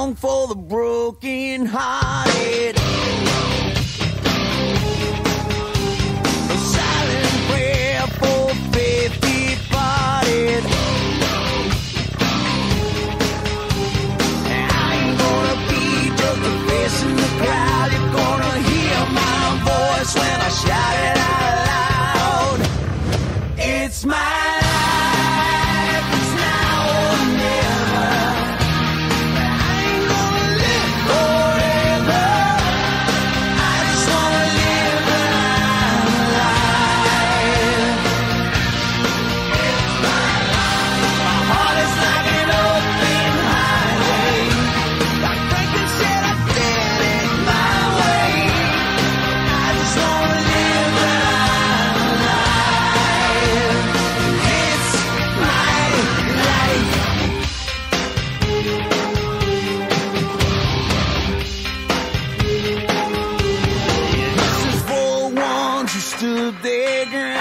song for the broken hearted. A silent prayer for faith departed. I ain't gonna be just a face in the crowd. You're gonna hear my voice when I shout it out loud. It's my life, it's now or never. I ain't gonna live forever. I just wanna live my life. It's my life. My heart is like an open highway. Like Franklin said, I did it my way. I just wanna live my life. It's my life. This is for the ones who stood their ground.